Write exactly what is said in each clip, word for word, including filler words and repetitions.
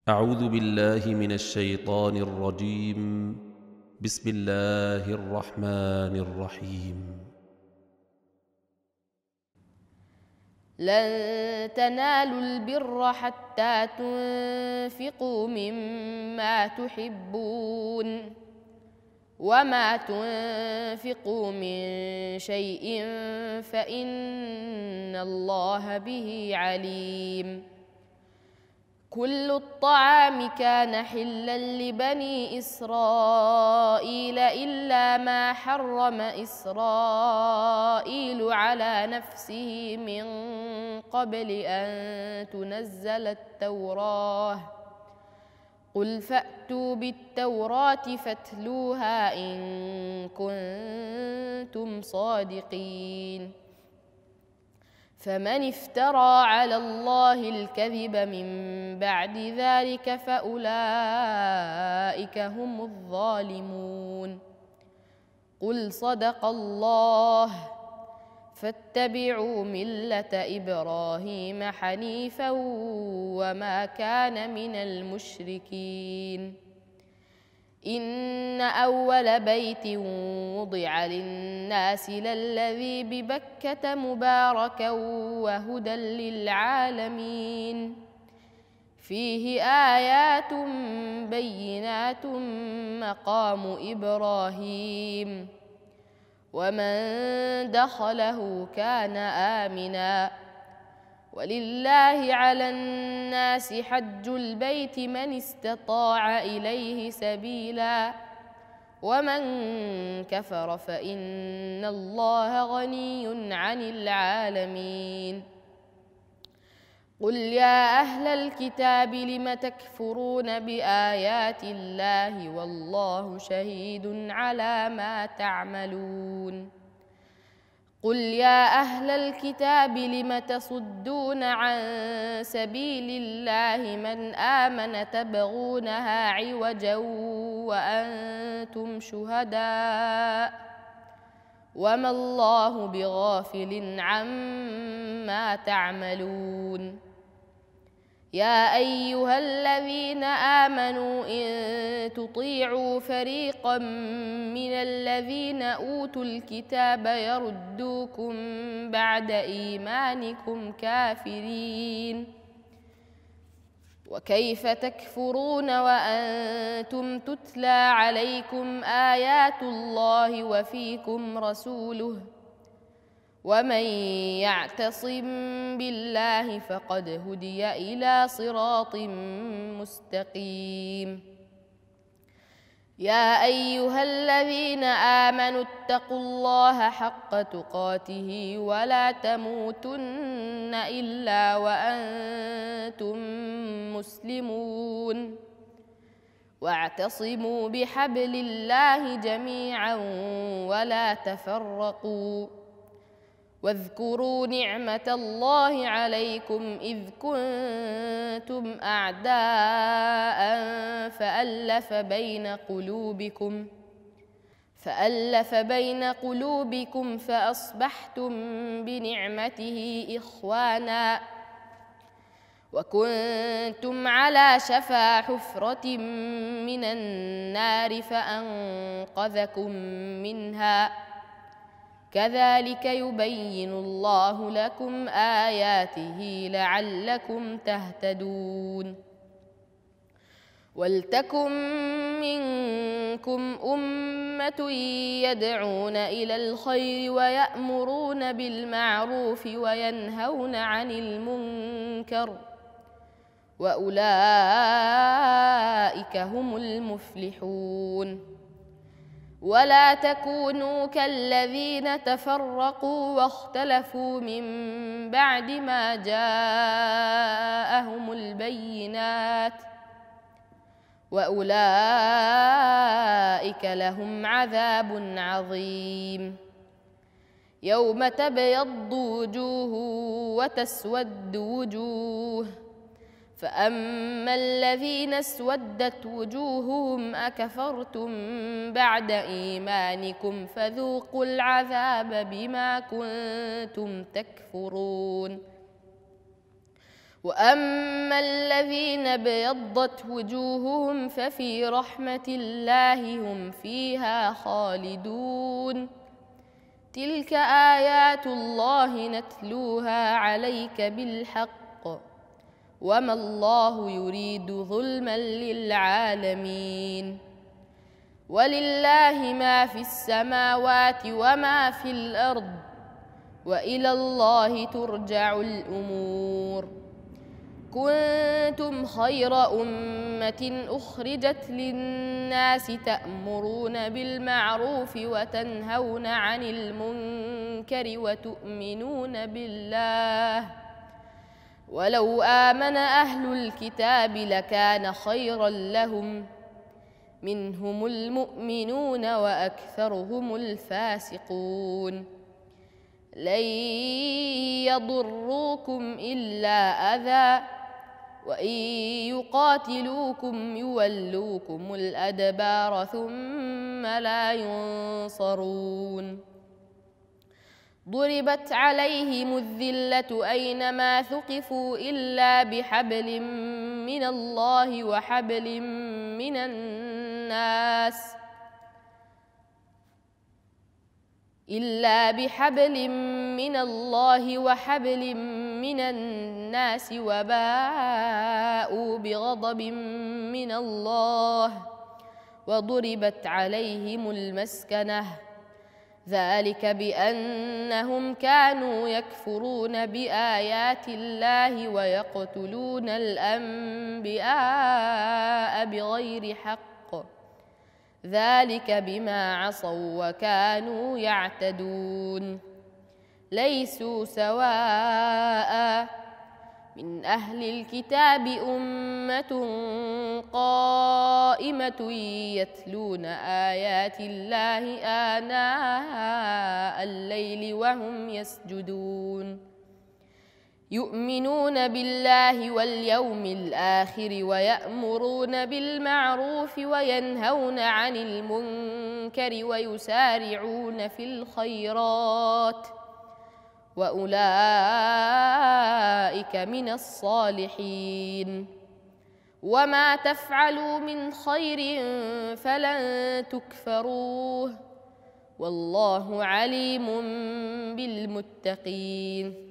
أعوذ بالله من الشيطان الرجيم. بسم الله الرحمن الرحيم. لن تنالوا البر حتى تنفقوا مما تحبون وما تنفقوا من شيء فإن الله به عليم. كل الطعام كان حلا لبني إسرائيل إلا ما حرم إسرائيل على نفسه من قبل أن تنزل التوراة. قل فأتوا بالتوراة فاتلوها إن كنتم صادقين. فمن افترى على الله الكذب من بعد ذلك فأولئك هم الظالمون. قل صدق الله فاتبعوا ملة إبراهيم حنيفا وما كان من المشركين. إن أول بيت وضع للناس للذي ببكة مباركا وهدى للعالمين. فيه آيات بينات مقام إبراهيم ومن دخله كان آمنا. ولله على الناس حج البيت من استطاع إليه سبيلا ومن كفر فإن الله غني عن العالمين. قل يا أهل الكتاب لم تكفرون بآيات الله والله شهيد على ما تعملون. قل يا أهل الكتاب لم تصدون عن سبيل الله من آمن تبغونها عوجا وأنتم شهداء وما الله بغافل عما تعملون. يا أيها الذين آمنوا إن تطيعوا فريقا من الذين أوتوا الكتاب يردوكم بعد إيمانكم كافرين. وكيف تكفرون وأنتم تتلى عليكم آيات الله وفيكم رسوله ومن يعتصم بالله فقد هدي إلى صراط مستقيم. يا أيها الذين آمنوا اتقوا الله حق تقاته ولا تموتن إلا وأنتم مسلمون. واعتصموا بحبل الله جميعا ولا تفرقوا. واذكروا نعمة الله عليكم إذ كنتم أعداء فألف بين قلوبكم فألف بين قلوبكم فأصبحتم بنعمته إخوانا وكنتم على شفا حفرة من النار فأنقذكم منها. كذلك يبين الله لكم آياته لعلكم تهتدون. ولتكن منكم أمة يدعون إلى الخير ويأمرون بالمعروف وينهون عن المنكر وأولئك هم المفلحون. ولا تكونوا كالذين تفرقوا واختلفوا من بعد ما جاءهم البينات وأولئك لهم عذاب عظيم. يوم تبيض وجوه وتسود وجوه فأما الذين اسودت وجوههم أكفرتم بعد إيمانكم فذوقوا العذاب بما كنتم تكفرون. وأما الذين ابيضت وجوههم ففي رحمة الله هم فيها خالدون. تلك آيات الله نتلوها عليك بالحق وما الله يريد ظلما للعالمين. ولله ما في السماوات وما في الأرض وإلى الله ترجع الأمور. كنتم خير أمة أخرجت للناس تأمرون بالمعروف وتنهون عن المنكر وتؤمنون بالله. ولو آمن أهل الكتاب لكان خيرا لهم منهم المؤمنون وأكثرهم الفاسقون. لن يضروكم إلا أذى وإن يقاتلوكم يولوكم الأدبار ثم لا ينصرون. ضربت عليهم الذلة أينما ثقفوا إلا بحبل من الله وحبل من الناس إلا بحبل من الله وحبل من الناس وباءوا بغضب من الله وضربت عليهم المسكنة ذلك بأنهم كانوا يكفرون بآيات الله ويقتلون الأنبياء بغير حق ذلك بما عصوا وكانوا يعتدون. ليسوا سواء من أهل الكتاب أمة قائمة يتلون آيات الله آناء الليل وهم يسجدون يؤمنون بالله واليوم الآخر ويأمرون بالمعروف وينهون عن المنكر ويسارعون في الخيرات وأولئك من الصالحين. وما تفعلوا من خير فلن تكفروه والله عليم بالمتقين.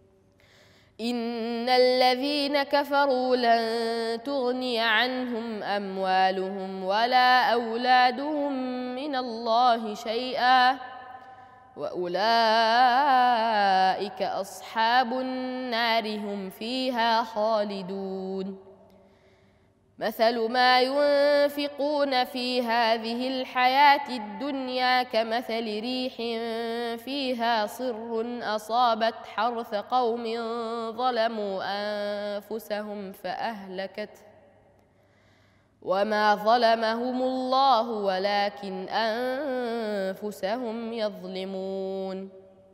إن الذين كفروا لن تغني عنهم أموالهم ولا أولادهم من الله شيئا وأولئك أصحاب النار هم فيها خالدون. مثل ما ينفقون في هذه الحياة الدنيا كمثل ريح فيها صر أصابت حرث قوم ظلموا أنفسهم فأهلكته وما ظلمهم الله ولكن أنفسهم يظلمون.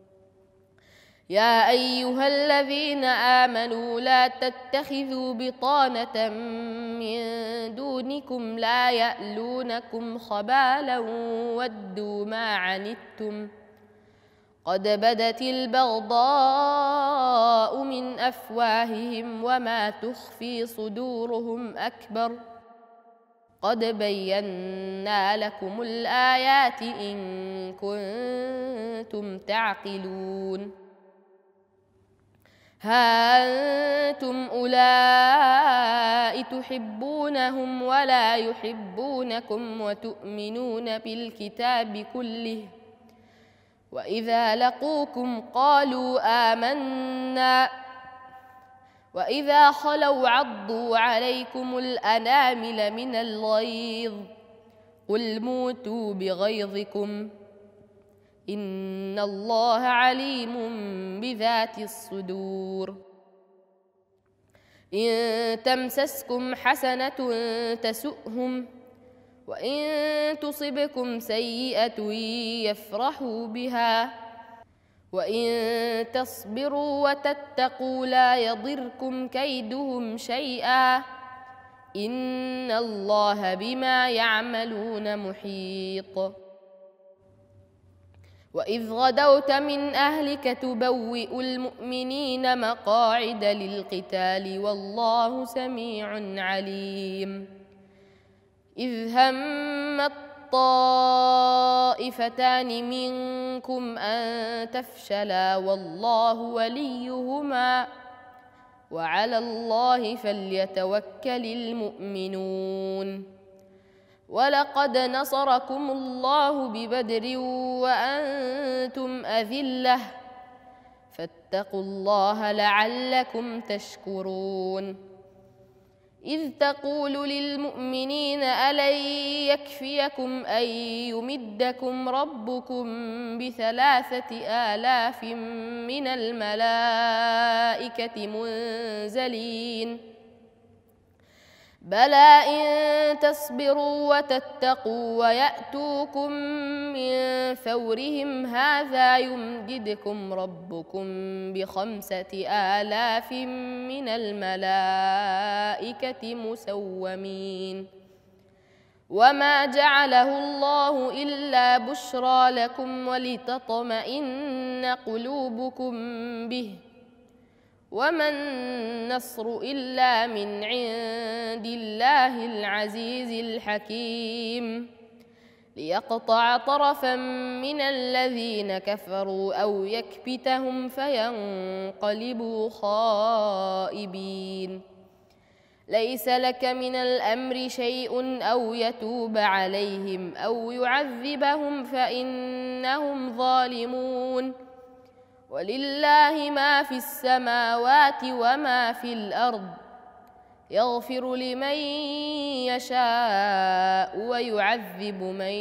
يا أيها الذين آمنوا لا تتخذوا بطانة من دونكم لا يألونكم خبالا ودوا ما عنتم قد بدت البغضاء من أفواههم وما تخفي صدورهم أكبر قد بينا لكم الآيات إن كنتم تعقلون. ها أنتم أولئك تحبونهم ولا يحبونكم وتؤمنون بالكتاب كله وإذا لقوكم قالوا آمنا وإذا خلوا عضوا عليكم الأنامل من الغيظ قل موتوا بغيظكم إن الله عليم بذات الصدور. إن تمسسكم حسنة تسؤهم وإن تصبكم سيئة يفرحوا بها وإن تصبروا وتتقوا لا يضركم كيدهم شيئا إن الله بما يعملون محيط. وإذ غدوت من أهلك تبوئ المؤمنين مقاعد للقتال والله سميع عليم إذ هم الطائفتان منكم أن تفشلا والله وليهما وعلى الله فليتوكل المؤمنون ولقد نصركم الله ببدر وأنتم أذلة فاتقوا الله لعلكم تشكرون إذ تقول للمؤمنين ألن يكفيكم أن يمدكم ربكم بثلاثة آلاف من الملائكة منزلين بلى إن تصبروا وتتقوا ويأتوكم من فورهم هذا يمددكم ربكم بخمسة آلاف من الملائكة مسومين وما جعله الله إلا بشرى لكم ولتطمئن قلوبكم به وما النصر إلا من عند الله العزيز الحكيم ليقطع طرفا من الذين كفروا أو يكبتهم فينقلبوا خائبين ليس لك من الأمر شيء أو يتوب عليهم أو يعذبهم فإنهم ظالمون ولله ما في السماوات وما في الأرض يغفر لمن يشاء ويعذب من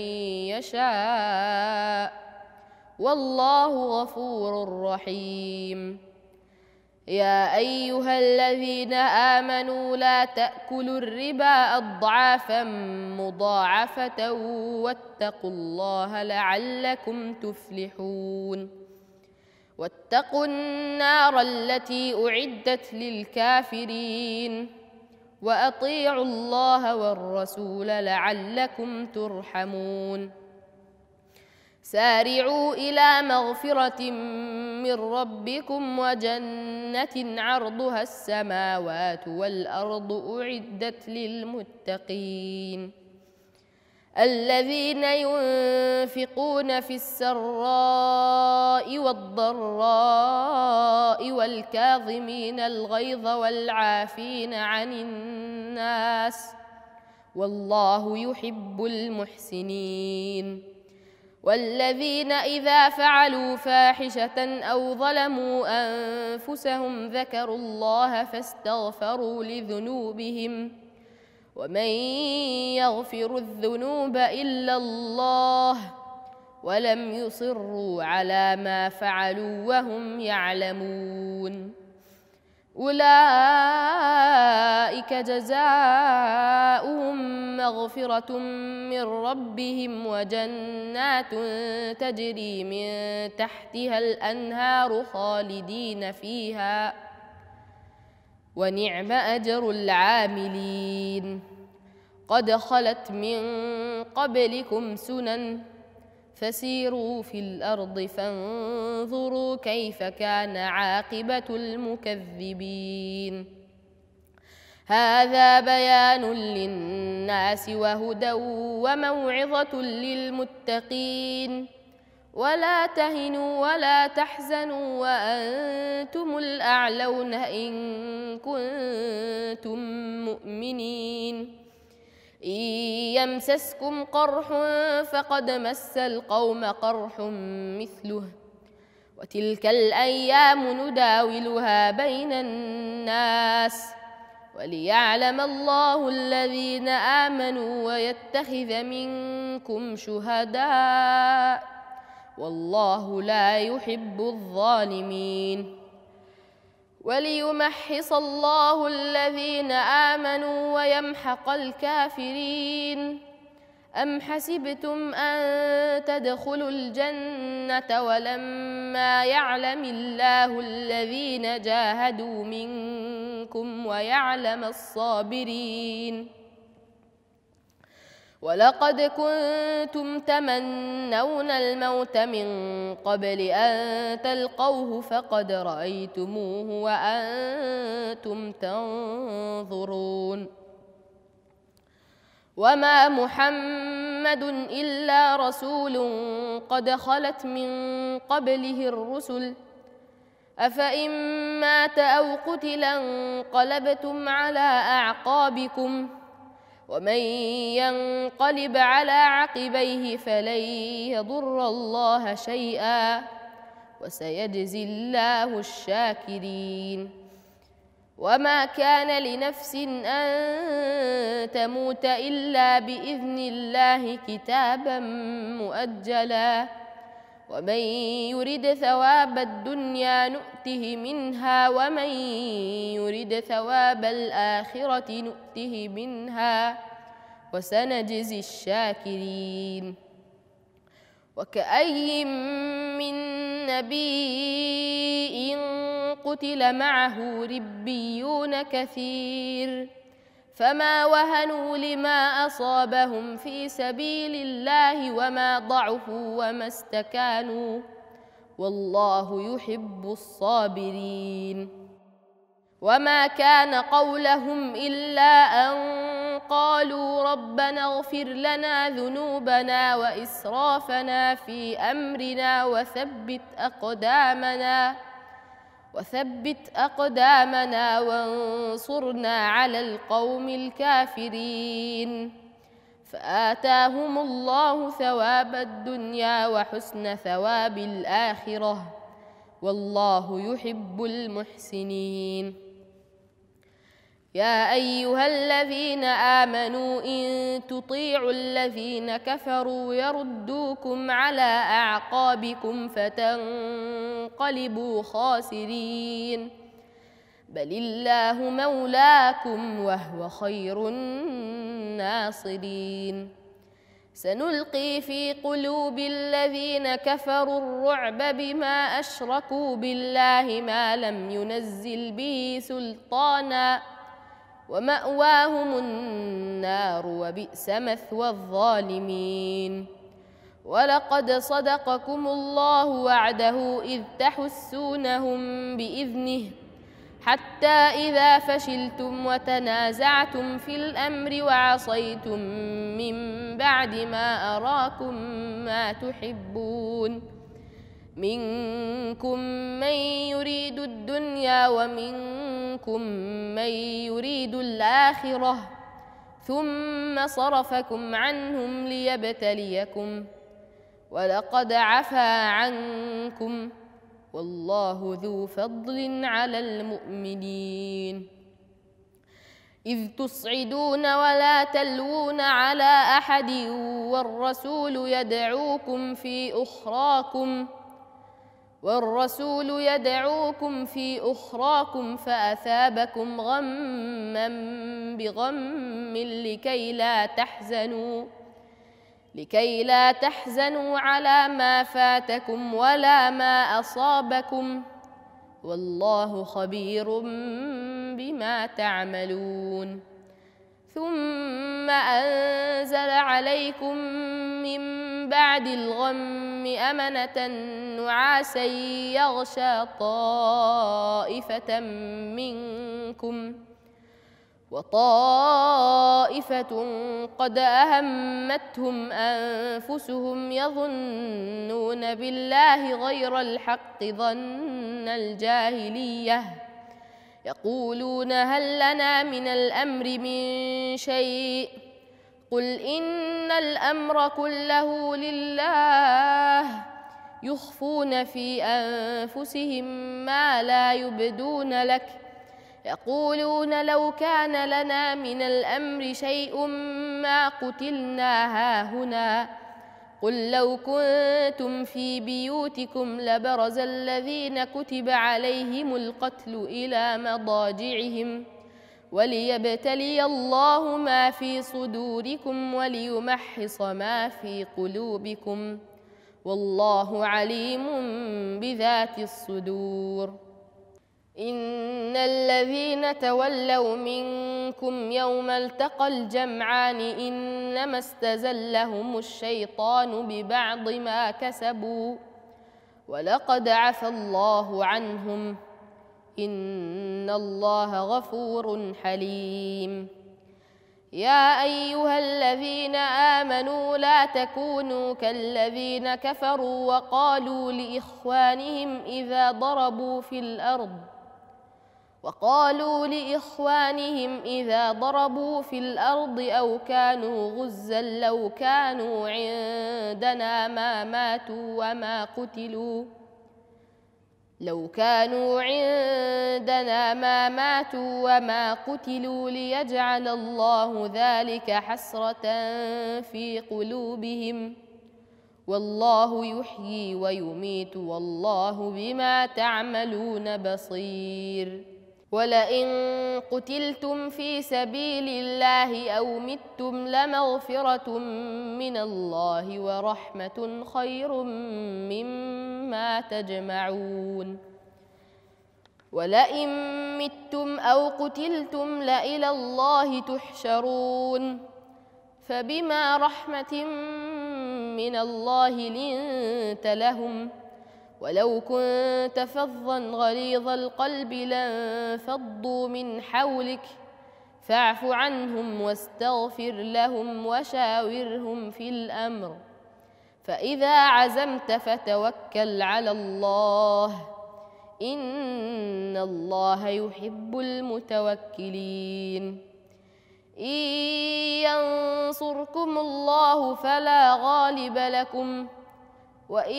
يشاء والله غفور رحيم يا أيها الذين آمنوا لا تأكلوا الربا أضعافا مضاعفة واتقوا الله لعلكم تفلحون واتقوا النار التي أعدت للكافرين وأطيعوا الله والرسول لعلكم ترحمون سارعوا إلى مغفرة من ربكم وجنة عرضها السماوات والأرض أعدت للمتقين الذين ينفقون في السراء والضراء والكاظمين الغيظ والعافين عن الناس والله يحب المحسنين والذين إذا فعلوا فاحشة أو ظلموا أنفسهم ذكروا الله فاستغفروا لذنوبهم ومن يغفر الذنوب إلا الله ولم يصروا على ما فعلوا وهم يعلمون أولئك جزاؤهم مغفرة من ربهم وجنات تجري من تحتها الأنهار خالدين فيها ونعم أجر العاملين قد خلت من قبلكم سنن فسيروا في الأرض فانظروا كيف كان عاقبة المكذبين هذا بيان للناس وهدى وموعظة للمتقين ولا تهنوا ولا تحزنوا وأنتم الأعلون إن كنتم مؤمنين إن يمسسكم قرح فقد مس القوم قرح مثله وتلك الأيام نداولها بين الناس وليعلم الله الذين آمنوا ويتخذ منكم شهداء والله لا يحب الظالمين وليمحص الله الذين آمنوا ويمحق الكافرين أم حسبتم أن تدخلوا الجنة ولما يعلم الله الذين جاهدوا منكم ويعلم الصابرين ولقد كنتم تمنون الموت من قبل أن تلقوه فقد رأيتموه وأنتم تنظرون وما محمد إلا رسول قد خلت من قبله الرسل أفإن مات أو قتل انقلبتم على أعقابكم ومن ينقلب على عقبيه فلن يضر الله شيئا وسيجزي الله الشاكرين وما كان لنفس أن تموت إلا بإذن الله كتابا مؤجلا ومن يرد ثواب الدنيا نؤته منها ومن يرد ثواب الآخرة نؤته منها وسنجزي الشاكرين وكأي من نبي قتل معه ربيون كثير فما وهنوا لما أصابهم في سبيل الله وما ضعفوا وما استكانوا والله يحب الصابرين وما كان قولهم إلا أن قالوا ربنا اغفر لنا ذنوبنا وإسرافنا في أمرنا وثبت أقدامنا وثبت أقدامنا وانصرنا على القوم الكافرين فآتاهم الله ثواب الدنيا وحسن ثواب الآخرة والله يحب المحسنين يا أيها الذين آمنوا إن تطيعوا الذين كفروا يردوكم على أعقابكم فتنقلبوا خاسرين بل الله مولاكم وهو خير الناصرين سنلقي في قلوب الذين كفروا الرعب بما أشركوا بالله ما لم ينزل به سلطانا ومأواهم النار وبئس مثوى الظالمين ولقد صدقكم الله وعده إذ تحسونهم بإذنه حتى إذا فشلتم وتنازعتم في الأمر وعصيتم من بعد ما أراكم ما تحبون منكم من يريد الدنيا ومنكم من يريد الآخرة ثم صرفكم عنهم ليبتليكم ولقد عفا عنكم والله ذو فضل على المؤمنين إذ تصعدون ولا تلوون على أحد والرسول يدعوكم في أخراكم والرسول يدعوكم في أخراكم فأثابكم غما بغم لكي لا تحزنوا لكي لا تحزنوا على ما فاتكم ولا ما أصابكم والله خبير بما تعملون ثم أنزل عليكم من بعد الغم أمنة نعاسا يغشى طائفة منكم وطائفة قد أهمتهم أنفسهم يظنون بالله غير الحق ظن الجاهلية يقولون هل لنا من الأمر من شيء قل إن الأمر كله لله يخفون في أنفسهم ما لا يبدون لك يقولون لو كان لنا من الأمر شيء ما قتلنا هاهنا قل لو كنتم في بيوتكم لبرز الذين كتب عليهم القتل إلى مضاجعهم وليبتلي الله ما في صدوركم وليمحص ما في قلوبكم والله عليم بذات الصدور إن الذين تولوا منكم يوم التقى الجمعان إن إنما استزلهم الشيطان ببعض ما كسبوا ولقد عفى الله عنهم إن الله غفور حليم. يا أيها الذين آمنوا لا تكونوا كالذين كفروا وقالوا لإخوانهم إذا ضربوا في الأرض وقالوا لإخوانهم إذا ضربوا في الأرض أو كانوا غزا لو كانوا عندنا ما ماتوا وما قتلوا لو كانوا عندنا ما ماتوا وما قتلوا ليجعل الله ذلك حسرة في قلوبهم والله يحيي ويميت والله بما تعملون بصير. ولئن قتلتم في سبيل الله أو متم لمغفرة من الله ورحمة خير مما تجمعون. ولئن متم أو قتلتم لإلى الله تحشرون فبما رحمة من الله لنت لهم ولو كنت فظا غليظ القلب لانفضوا من حولك فاعف عنهم واستغفر لهم وشاورهم في الأمر فإذا عزمت فتوكل على الله إن الله يحب المتوكلين. إن ينصركم الله فلا غالب لكم وإن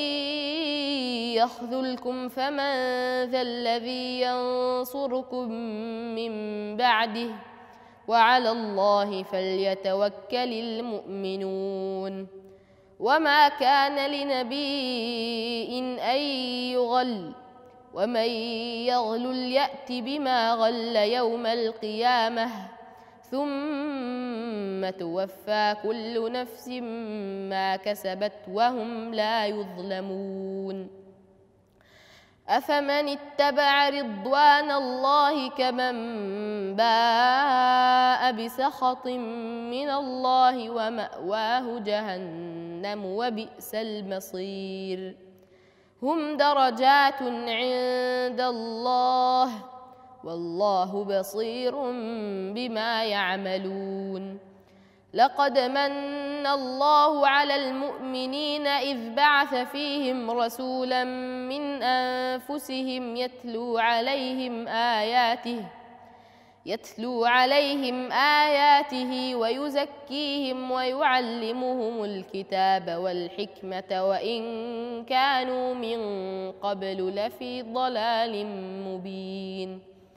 يخذلكم فمن ذا الذي ينصركم من بعده وعلى الله فليتوكل المؤمنون. وما كان لنبي أن يغل ومن يغلل يأت بما غل يوم القيامة ثم توفى كل نفس ما كسبت وهم لا يظلمون. أفمن اتبع رضوان الله كمن باء بسخط من الله ومأواه جهنم وبئس المصير. هم درجات عند الله والله بصير بما يعملون. لقد من الله على المؤمنين إذ بعث فيهم رسولا من أنفسهم يتلو عليهم آياته يتلو عليهم آياته ويزكيهم ويعلمهم الكتاب والحكمة وإن كانوا من قبل لفي ضلال مبين.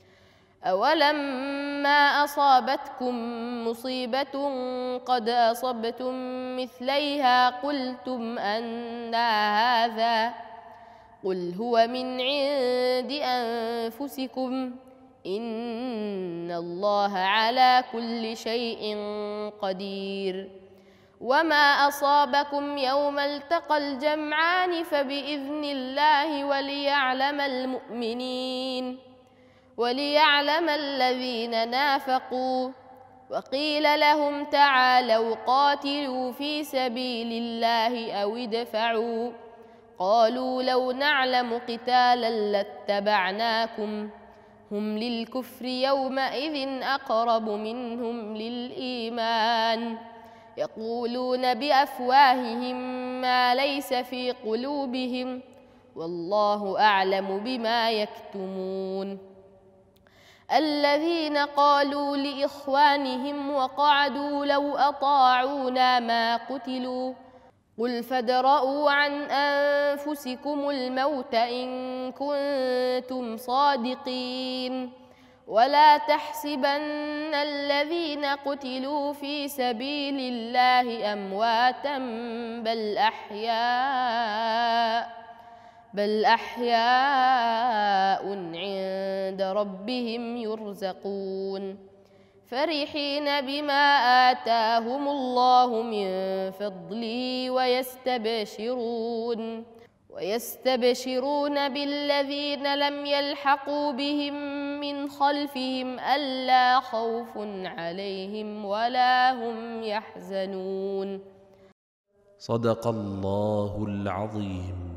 أولما أصابتكم مصيبة قد أصبتم مثليها قلتم أنى هذا قل هو من عند أنفسكم إن الله على كل شيء قدير. وما أصابكم يوم التقى الجمعان فبإذن الله وليعلم المؤمنين وليعلم الذين نافقوا. وقيل لهم تعالوا قاتلوا في سبيل الله أو ادفعوا قالوا لو نعلم قتالا لاتبعناكم هم للكفر يومئذ أقرب منهم للإيمان يقولون بأفواههم ما ليس في قلوبهم والله أعلم بما يكتمون. الذين قالوا لإخوانهم وقعدوا لو أطاعونا ما قتلوا قل فادرءوا عن أنفسكم الموت إن كنتم صادقين ولا تحسبن الذين قتلوا في سبيل الله أمواتا بل أحياء بل أحياء عند ربهم يرزقون فرحين بما آتاهم الله من فضله ويستبشرون ويستبشرون بالذين لم يلحقوا بهم من خلفهم ألا خوف عليهم ولا هم يحزنون. صدق الله العظيم.